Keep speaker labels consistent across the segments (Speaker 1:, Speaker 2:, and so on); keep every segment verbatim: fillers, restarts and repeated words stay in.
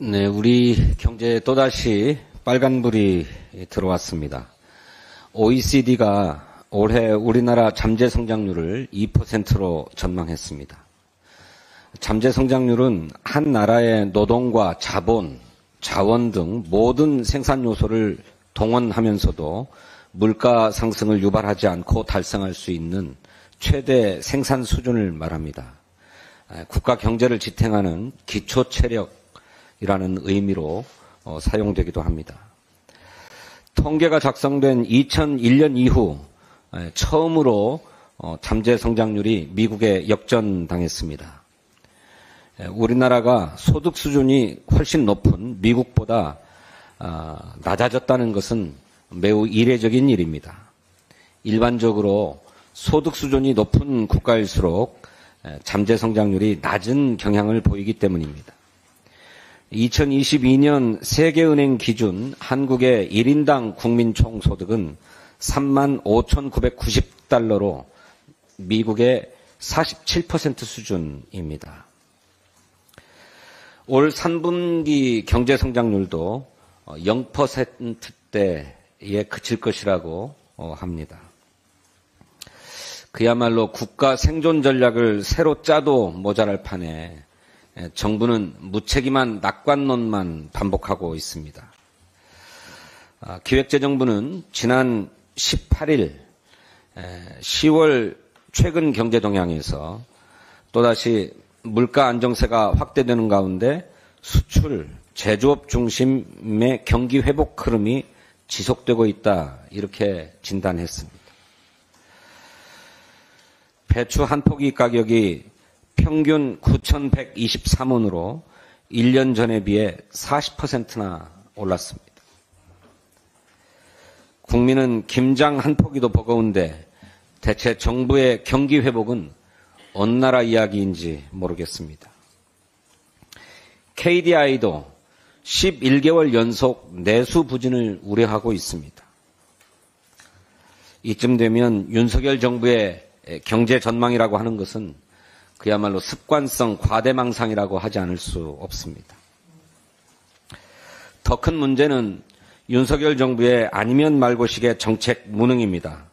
Speaker 1: 네, 우리 경제에 또다시 빨간불이 들어왔습니다. 오이시디가 올해 우리나라 잠재 성장률을 이 퍼센트로 전망했습니다. 잠재 성장률은 한 나라의 노동과 자본, 자원 등 모든 생산 요소를 동원하면서도 물가 상승을 유발하지 않고 달성할 수 있는 최대 생산 수준을 말합니다. 국가 경제를 지탱하는 기초 체력이라는 의미로 어, 사용되기도 합니다. 통계가 작성된 이천일 년 이후 처음으로 어, 잠재 성장률이 미국에 역전당했습니다. 우리나라가 소득 수준이 훨씬 높은 미국보다 어, 낮아졌다는 것은 매우 이례적인 일입니다. 일반적으로 소득 수준이 높은 국가일수록 잠재 성장률이 낮은 경향을 보이기 때문입니다. 이천이십이 년 세계은행 기준 한국의 일 인당 국민 총소득은 삼만 오천구백구십 달러로 미국의 사십칠 퍼센트 수준입니다. 올 삼 분기 경제 성장률도 영 퍼센트대에 그칠 것이라고 합니다. 그야말로 국가 생존 전략을 새로 짜도 모자랄 판에 정부는 무책임한 낙관론만 반복하고 있습니다. 기획재정부는 지난 십팔 일 시월 최근 경제 동향에서 또다시 물가 안정세가 확대되는 가운데 수출, 제조업 중심의 경기 회복 흐름이 지속되고 있다, 이렇게 진단했습니다. 배추 한 포기 가격이 평균 구천백이십삼 원으로 일 년 전에 비해 사십 퍼센트나 올랐습니다. 국민은 김장 한 포기도 버거운데 대체 정부의 경기 회복은 어느 나라 이야기인지 모르겠습니다. 케이디아이도 십일 개월 연속 내수 부진을 우려하고 있습니다. 이쯤 되면 윤석열 정부의 경제 전망이라고 하는 것은 그야말로 습관성 과대망상이라고 하지 않을 수 없습니다. 더 큰 문제는 윤석열 정부의 아니면 말고식의 정책 무능입니다.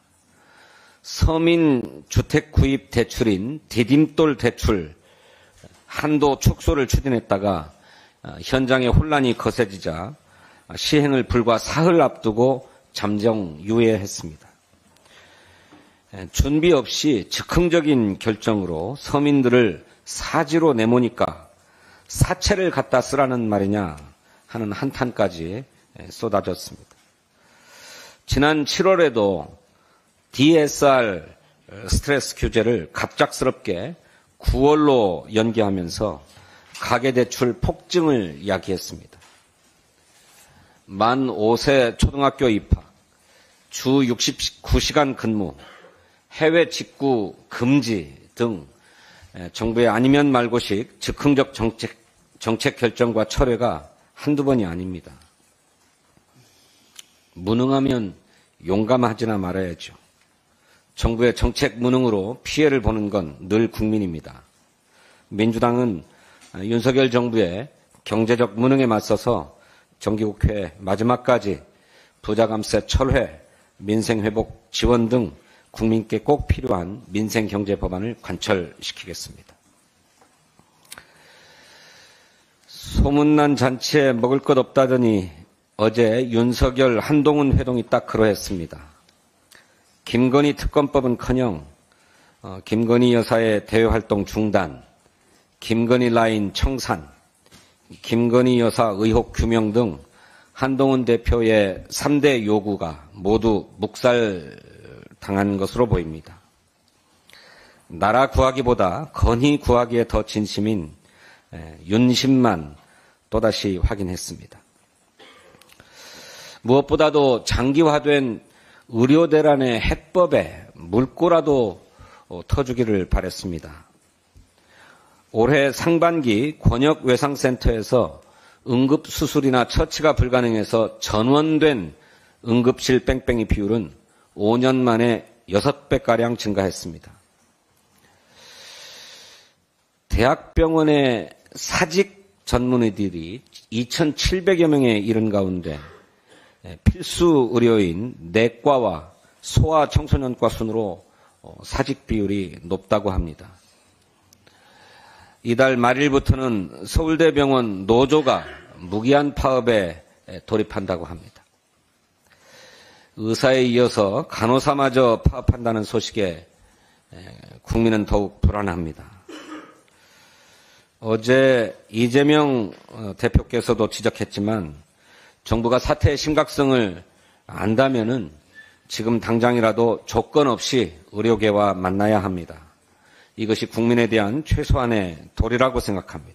Speaker 1: 서민 주택 구입 대출인 디딤돌 대출 한도 축소를 추진했다가 현장의 혼란이 거세지자 시행을 불과 사흘 앞두고 잠정 유예했습니다. 준비 없이 즉흥적인 결정으로 서민들을 사지로 내모니까 사채를 갖다 쓰라는 말이냐 하는 한탄까지 쏟아졌습니다. 지난 칠월에도 디에스알 스트레스 규제를 갑작스럽게 구월로 연기하면서 가계대출 폭증을 야기했습니다. 만 오 세 초등학교 입학, 주 육십구 시간 근무, 해외 직구 금지 등 정부의 아니면 말고식 즉흥적 정책, 정책 결정과 철회가 한두 번이 아닙니다. 무능하면 용감하지나 말아야죠. 정부의 정책 무능으로 피해를 보는 건 늘 국민입니다. 민주당은 윤석열 정부의 경제적 무능에 맞서서 정기국회 마지막까지 부자감세 철회, 민생회복 지원 등 국민께 꼭 필요한 민생경제 법안을 관철시키겠습니다. 소문난 잔치에 먹을 것 없다더니 어제 윤석열 한동훈 회동이 딱 그러했습니다. 김건희 특검법은커녕 어, 김건희 여사의 대외활동 중단, 김건희 라인 청산, 김건희 여사 의혹 규명 등 한동훈 대표의 삼 대 요구가 모두 묵살당한 것으로 보입니다. 나라 구하기보다 건희 구하기에 더 진심인 윤심만 또다시 확인했습니다. 무엇보다도 장기화된 의료대란의 해법에 물꼬라도 터주기를 바랬습니다. 올해 상반기 권역외상센터에서 응급수술이나 처치가 불가능해서 전원된 응급실 뺑뺑이 비율은 오 년 만에 여섯 배가량 증가했습니다. 대학병원의 사직 전문의들이 이천칠백여 명에 이른 가운데 필수 의료인 내과와 소아 청소년과 순으로 사직 비율이 높다고 합니다. 이달 말일부터는 서울대병원 노조가 무기한 파업에 돌입한다고 합니다. 의사에 이어서 간호사마저 파업한다는 소식에 국민은 더욱 불안합니다. 어제 이재명 대표께서도 지적했지만 정부가 사태의 심각성을 안다면은 지금 당장이라도 조건 없이 의료계와 만나야 합니다. 이것이 국민에 대한 최소한의 도리라고 생각합니다.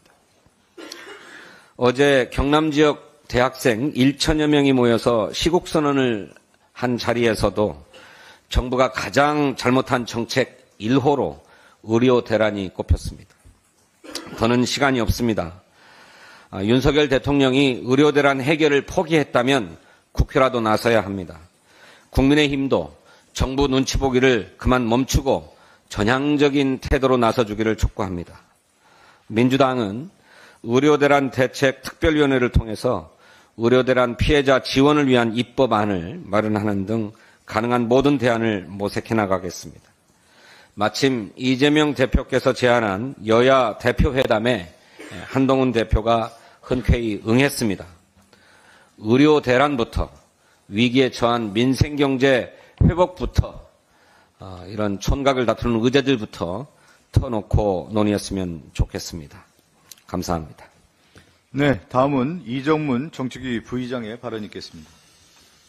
Speaker 1: 어제 경남 지역 대학생 천여 명이 모여서 시국선언을 한 자리에서도 정부가 가장 잘못한 정책 일 호로 의료 대란이 꼽혔습니다. 더는 시간이 없습니다. 아, 윤석열 대통령이 의료 대란 해결을 포기했다면 국회라도 나서야 합니다. 국민의힘도 정부 눈치 보기를 그만 멈추고 전향적인 태도로 나서주기를 촉구합니다. 민주당은 의료대란 대책 특별위원회를 통해서 의료대란 피해자 지원을 위한 입법안을 마련하는 등 가능한 모든 대안을 모색해 나가겠습니다. 마침 이재명 대표께서 제안한 여야 대표회담에 한동훈 대표가 흔쾌히 응했습니다. 의료 대란부터 위기에 처한 민생경제 회복부터 이런 촌각을 다투는 의제들부터 터놓고 논의했으면 좋겠습니다. 감사합니다.
Speaker 2: 네, 다음은 이정문 정치위 부의장의 발언이 있겠습니다.